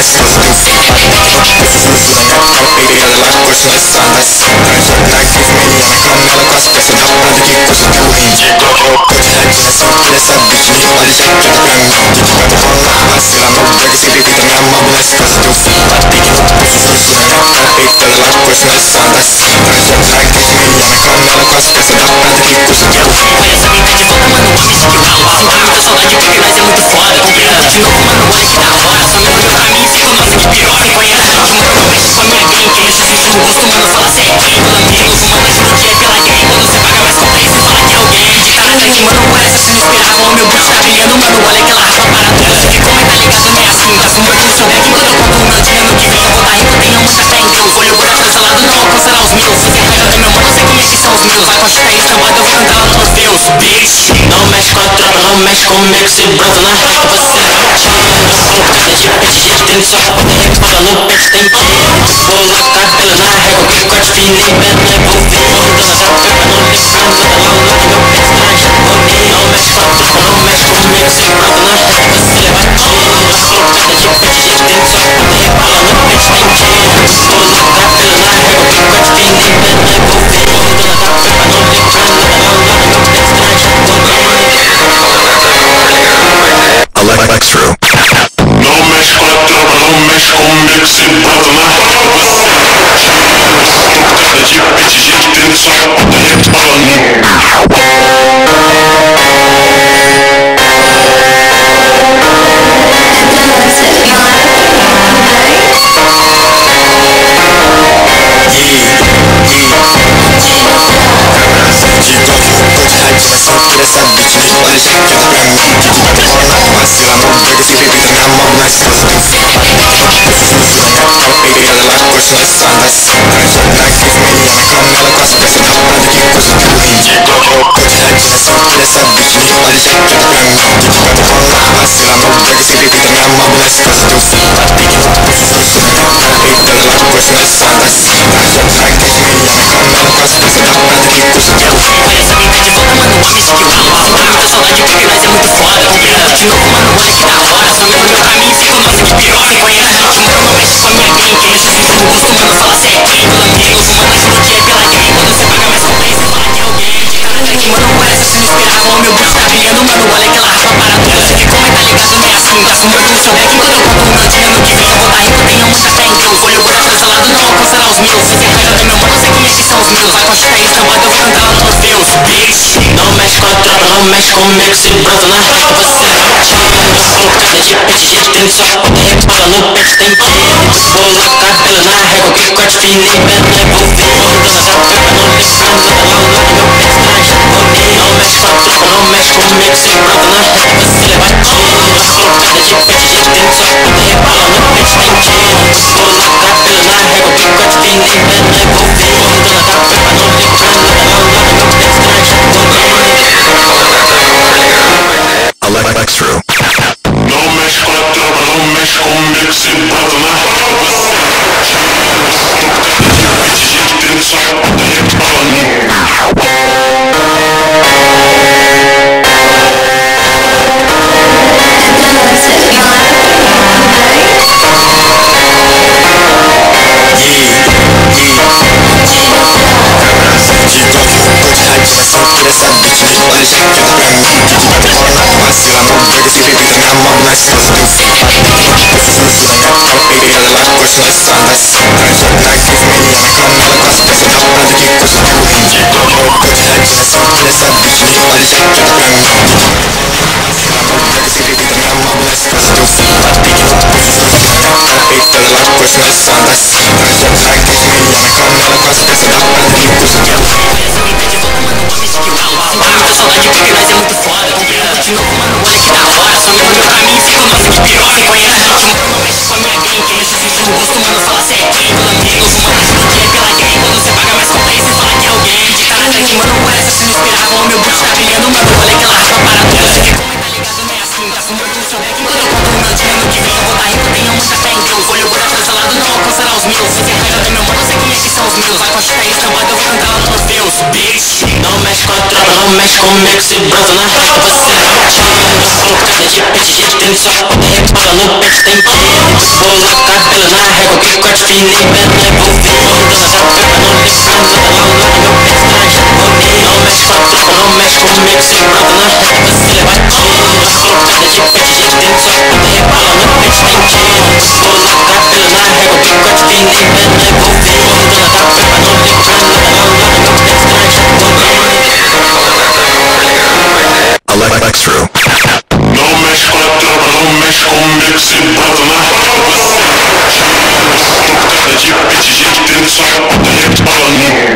mais gostoso. Baby, ela curte nós andas. Tá aqui menina, canela com as peças da banda que curte teu rim. Tô de radinha, só que essa bitch me olha já queda pra mim. Vai rolar, vacila no break, se bebida minha mão, nós gosta teu fim. Pique no pulso, sussurra na cara, peito, ela curte nós andas. Tá aqui menina, canela com as peças da banda que curte teu rim. Olha essa mina de volta, mano, homem de que calma. Sinto muita saudade porque nós é muito foda. Compreendo de novo, mano, olha que da hora. Só me olhou pra mim e ficou, nossa, que pior. Me conhece a gente, mano, não mexe com a minha gang. Quem mexe assim no rosto, mano, fala certinho. Todo amigo, fumando, juro que é pela gang. Quando você paga mais conta, você fala que é alguém. De cara atrás, mano, por essa se não esperava. O meu beat tá brilhando, mano, olha aquela rapa parada. Você ficou, mas tá ligado, não é assim. Tá fumando no seu back, quando eu conto o meu dia no que vem. Eu vou tá rico, tenho muita fé em Deus. Olho por cancelado, não alcançará os meus. Você raiva do meu mano, sei quem é que são os meus. A costa tá estampado, eu vou cantar lá nos teus, bitch. Não mexe com a tropa, não mexe comigo, se brota na reta, você é rotina. De gente tem só repara no pente, tem que bola, cabelo na régua, que corte fino e bem envolvido. Dona da pepa no lembrando, ela lá no meu personagem bonito. Não mexe com a tropa, não mexe comigo, se brota na reta, você é rotina. De gente tem só repara no pente, tem que bola, cabelo na régua, que corte fino e bem envolvido. Dona da pepa no lembrando, ela lá no meu personagem bonito. Alex True. Não mexe com a tropa, não mexe comigo, se brota na reta, você é rotina. Cada de pente, gente tem só repara essa bitch me olha já queda pra mim. Vai rolar, vacila no break, se bebida minha mão, nós gosta teu fim. Baby, ela curte nós andas. Tá aqui menina, canela com as peças da banda que curte teu rim. Tô de radinha, só que essa bitch me olha já queda pra mim. Vai rolar, vacila no break, se bebida minha mão, nós gosta teu fim. Pique no pulso, sussurra na cara, peito, ela curte nós andas. Tá aqui menina, canela com as peças da banda que curte teu rim. Olha essa mina de volta, mano, homem de que calma. Sinto muita saudade porque nós é muito foda. Compreendo de novo, mano, olha que da hora. Só me olhou pra mim e ficou, nossa, que pior. Me conhece a gente, mano, não mexe com a minha gang. Quem mexe assim no rosto, mano, fala certinho. Todo amigo, fumando, juro que é pela gang. Quando você paga mais conta, você fala que é alguém. De cara atrás, mano, por essa se não esperava. O meu beat tá brilhando, mano, olha aquela rapa parada. Você ficou, mas tá ligado, não é assim. Tá fumando no seu back, quando eu conto o meu dia no que vem. Eu vou tá rico, tenho muita fé em Deus. Olho por cancelado, não alcançará os meus. Você raiva do meu mano, sei quem é que são os meus. A costa tá estampado, eu vou cantar lá nos teus, bitch. Não mexe com a tropa, não mexe comigo, se brota na reta, você é rotina. Cada de pente, gente tem só repara no pente, tem que bola, cabelo na régua, que corte fino e bem envolvido. Dona da pepa no lembrando, ela lá no meu personagem bonito. Não mexe com a tropa, não mexe comigo, se brota na reta, você é rotina. Cada de pente, gente tem só repara no pente, tem que bola, cabelo na régua, que corte fino e bem envolvido. Dona da pepa no lembrando, ela lá no meu personagem bonito. Alex True. Não mexe com a tropa, não mexe comigo, se brota na reta, você é rotina. Cada de pente, gente tem só repara essa bitch me olha já queda pra mim. Vai rolar, vacila no break, se bebida minha mão, nós gosta teu fim. Sussurra na cara, baby, ela curte nós andas. Tá aqui menina, canela com as peças da banda que curte teu rim. Tô de radinha, só que essa bitch me olha já queda pra mim. Vacila no break, se bebida minha mão, nós gosta teu fim. Pique no pulso, sussurra na cara, baby, ela curte nós andas. Tá aqui menina, canela com as peças da banda que curte teu rim. Muita saudade porque nós é muito foda. Compreendo de novo, mano, olha que da hora. Só me olhou pra mim e ficou, nossa, que pior. Me conhece a gente, mano, não mexe com a minha gang. Quem mexe assim no rosto, mano, fala certinho. Todo amigo, fumando, juro que é pela gang. Quando você paga mais conta, você fala que é alguém. De cara atrás, mano, por essa se não esperava. O meu beat tá brilhando, mano, olha aquela rapa parada. Você ficou, mas tá ligado, não é assim. Tá fumando no seu back, quando eu conto o meu dia no que vem. Eu vou tá rico, tenho muita fé em Deus. Olho por cancelado, não alcançará os meus. Você raiva do meu mano, sei quem é que são os meus. A costa tá estampado, eu vou cantar lá nos teus, bitch. Não mexe com a tropa, não mexe comigo, se brota na reta, você é rotina. Cada de pente, gente tem só repara no pente tem que bola, cabelo na régua, que corte fino e bem envolvido. Dona já pega no listrando, tá lá no meu pente tá japonês. Não mexe com a tropa, não mexe comigo, se brota na régua, você leva tiro. Colocada de pente, gente dentro só puta rebala no pente tem que bola, cabelo na régua, que corte fino e bem envolvido. Dona já pega no listrando, tá lá no meu pente tá japonês. Alex True. Não mexe com a tropa, não mexe comigo, se brota na régua, você leva tiro. Colocada de pente, gente dentro só puta rebala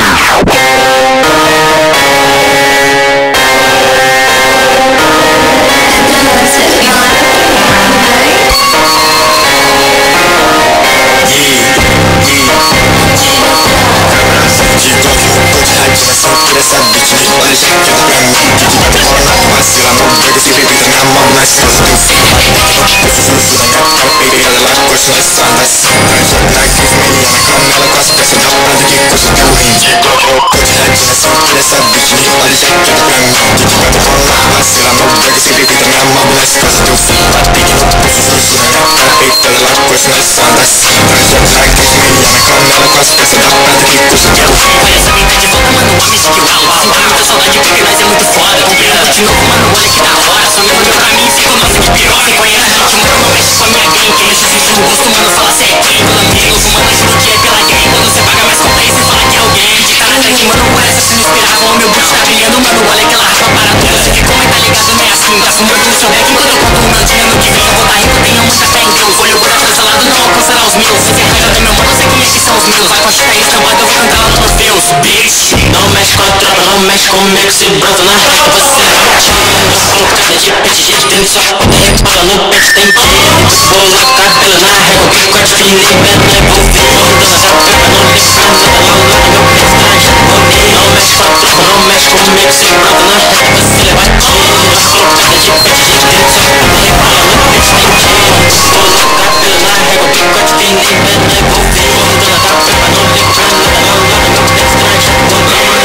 Essa bitch me olha chequeada pra mim. Vacila, não pega esse bebida na mão, nas costas do fim. Essa censura na cara, peguei ela, ela curte nós andas. Na crise, menina, canela com as peças da planta que curte teu rim. Tô de radinha, cintura, essa bitch me olha chequeada pra mim. Vacila, não pega esse bebida na mão, nas costas do fim. Essa censura na cara, peguei ela, ela curte nós andas. Na crise, menina, canela com as peças da planta que curte teu rim. Olha essa mina de volta, mano, homem de que uau. Sinto muita saudade porque nós é muito foda. Compreendo de novo, mano, olha que da hora. Só me olhou pra mim, fico, nossa, que pior. Quem conhece a gente, mano, não mexe com a minha gang. Quem mexe existe no gosto, mano, fala cê é quem. Pelo amigos, mano, juro que é pela gang. Quando cê paga mais conta aí, cê fala que é alguém. De cara tanque, mano, por essa se não esperava. O meu beat tá brilhando, mano, olha aquela rafa para tudo. Você que como tá ligado, não é assim. Tá fumando no seu beck enquanto eu conto o meu dia. No que vem eu vou tá rindo, tenho muita fé em Deus. Olho por cancelado, não alcançará os meus. Se raiva do meu mano, sei quem é que são os meus. Vai com a chita estampado, eu vou cantar lá no Deus, bitch. Não mexe com a tropa, não mexe comigo, se brota na régua, você leva tiro. Colocada de pente, gente dentro só puta rebala no pente tem que bola, cabelo na régua, que corte fino e bem envolvido. Dona já pega no listrando, tá lá no meu pente tá japonês. Não mexe com a tropa, não mexe comigo, se brota na régua, você leva tiro. Colocada de pente, gente dentro só puta rebala no pente tem que bola, cabelo na régua, que corte fino e bem envolvido. Dona já pega no listrando, tá lá no meu pente tá japonês.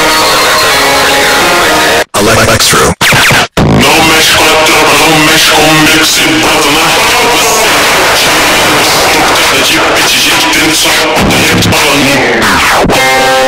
Alex True. Não mexe com a tropa, não mexe comigo, se brota na régua, você leva tiro. Colocada de pente, gente dentro só puta rebala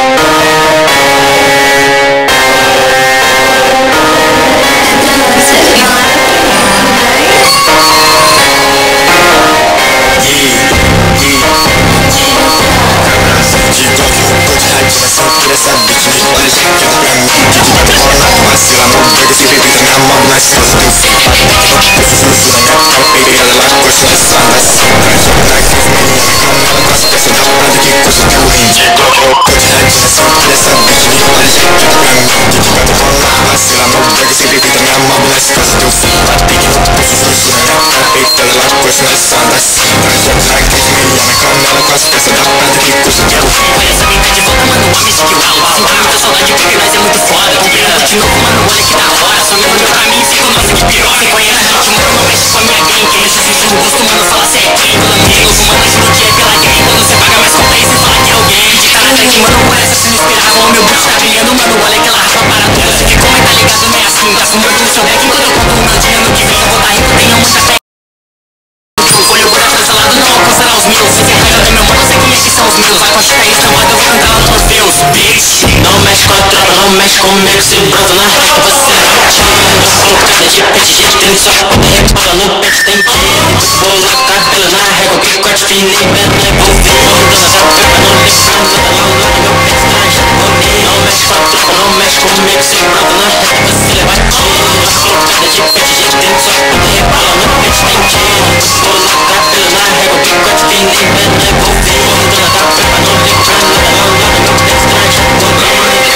Essa bitch me olha chequeada pra mim. Vacila, não pega esse bebida na mão, nas costas do fim. Essa censura na cara, peguei ela, ela curte nós andas. Na crise, menina, canela com as peças da planta que curte teu rim. Tô de radinha, cintura, essa bitch me olha chequeada pra mim. Vacila, não pega esse bebida na mão, nas costas do fim. Essa censura na cara, peguei ela, ela curte nós andas. Na crise, menina, canela com as peças da planta que curte teu rim. Olha essa mina de volta, mano, homem de que uau. Sinto muita saudade porque nós é muito foda. Compreendo de novo, mano, olha que da hora. Só me olhou pra mim, fico, nossa, que pior. Quem conhece a gente, mano, não mexe com a minha gang. Quem mexe existe no gosto, mano, fala cê é quem. Pelo amigos, mano, juro que é pela gang. Quando cê paga mais conta aí, cê fala que é alguém. De cara tanque, mano, por essa se não esperava. O meu beat tá brilhando, mano, olha aquela rafa para tudo. Você que como tá ligado, não é assim. Tá fumando no seu beck enquanto eu conto o meu dia. No que vem eu vou tá rindo, tenho muita fé. Olho por cancelado, não alcançará os meus. Se raiva do meu mano, sei quem é que são os meus. Vai com a chita estampado, eu vou cantar lá no Deus, bitch. Não mexe com a tropa, não mexe comigo, se brota na régua, você leva tiro. Colocada de pente, gente dentro só puta rebala no pente tem que bola, cabelo na régua, que corte fino e bem envolvido. Dona já pega no listrando, tá lá no meu pente tá japonês. Não mexe com a tropa, não mexe comigo, se brota na régua, você leva tiro. Colocada de pente, gente dentro só puta rebala no pente tem que bola, cabelo na régua, que corte fino e bem envolvido. Dona já pega no listrando, tá lá no meu pente tá japonês.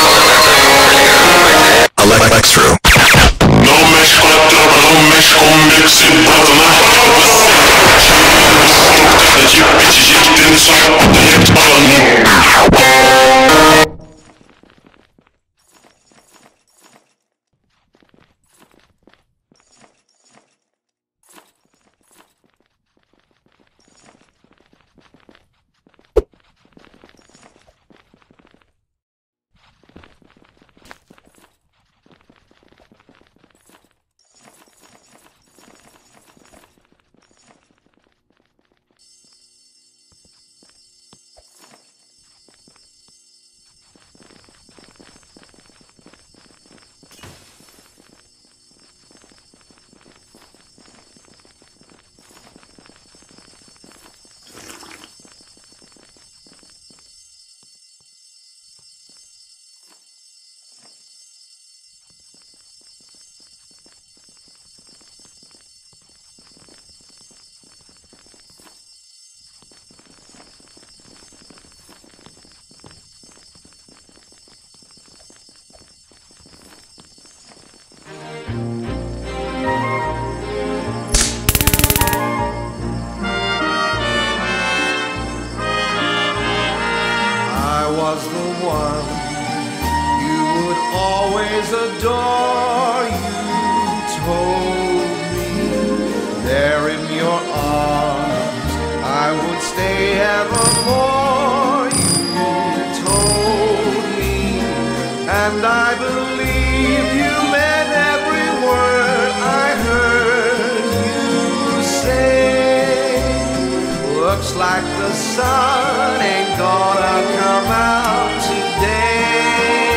Alex True. Não mexe com a tropa, não mexe comigo, se brota na régua, você leva tiro. Colocada de pente, gente dentro só puta rebala And I believe you meant every word I heard you say. Looks like the sun ain't gonna come out today.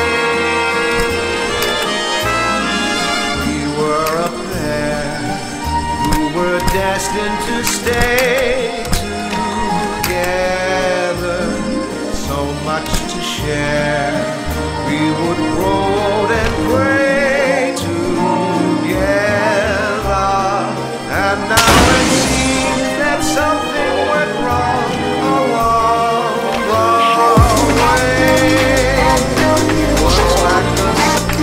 We were a pair who were destined to stay together. So much to share. We would grow and pray together. And now it seems that something went wrong along the way. Looks like the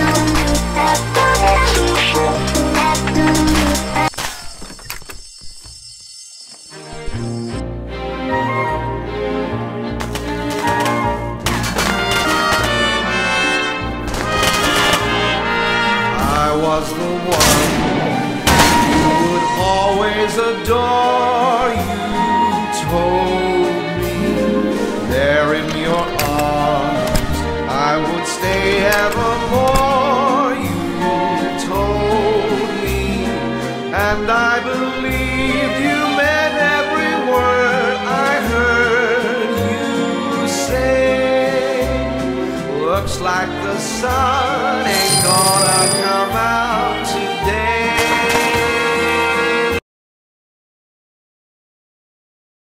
was the one who would always adore you. Told me there in your arms I would stay evermore. You told me, and I believed you meant every word I heard you say. Looks like the sun ain't gonna come out